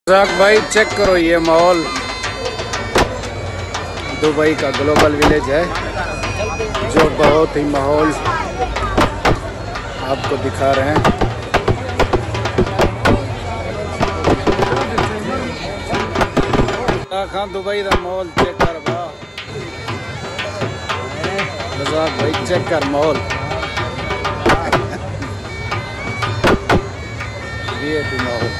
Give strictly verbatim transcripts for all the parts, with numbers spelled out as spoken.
भाई चेक करो ये माहौल, दुबई का ग्लोबल विलेज है जो बहुत ही माहौल आपको दिखा रहे हैं। खां दुबई का माहौल चेक कर भाई, चेक कर माहौल ये भी माहौल।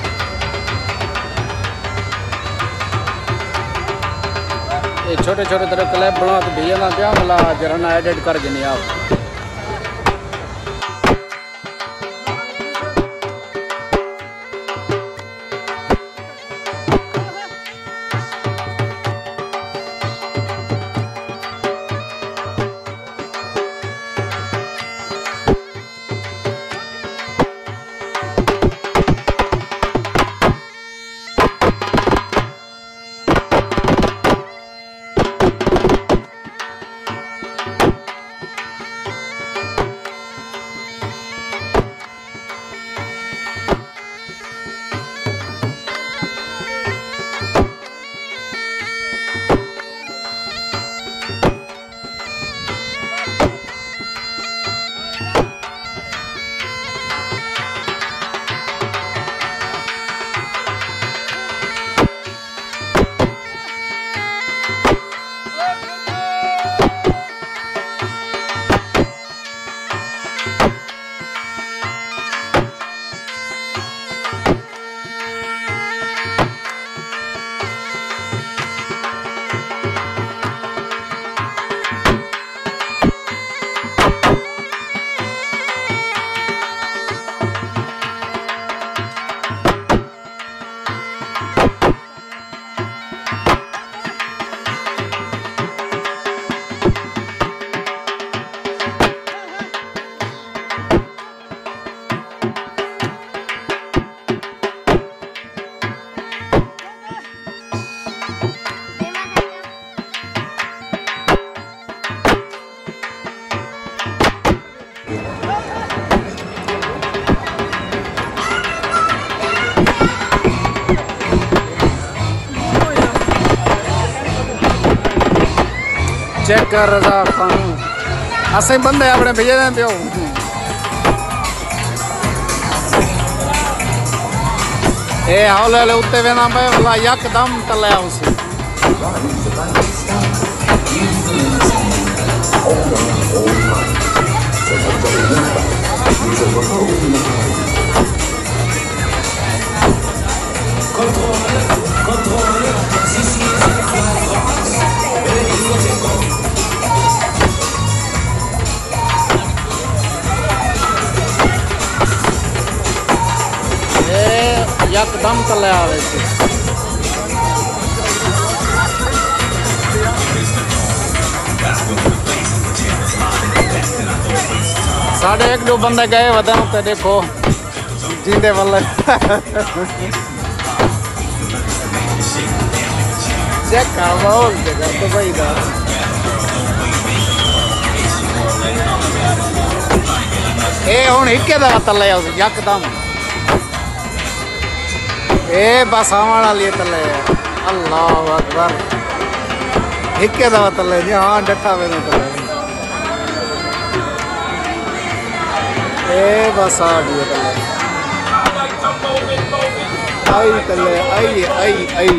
ये छोटे छोटे तरह क्लिप बना तो भैया ना क्या मला जरा ना एडिट कर देनी आप। चेक कर रजा खान असें बंदे अपने भैया ने पियो ए हौले हौले उत्ते वेना पे वाला यकदम तले उसे यकदम तले आवे थे। साढ़े एक दो बंदे गए वदन पे देखो जिंदे वाले चेक कर माहौल जगह दुबई का। ए हुण हिक्के दा तले यकदम ए बस आवन वाली तले अल्लाह अकबर हिक्के दा तले जी हाँ डठा वे तले ए बस आ गई तले आई तले आई आई आई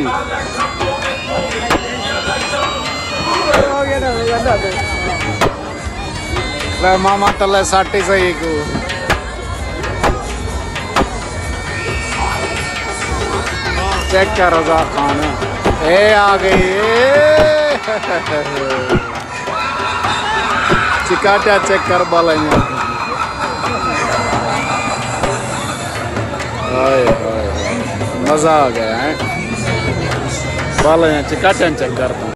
वे मामा तले साटी सही को चेक कर रजा खान ए आ गई चिकाटा चेक कर बाला मजा आ गया है बाला चिकाटा चेक करता हूँ।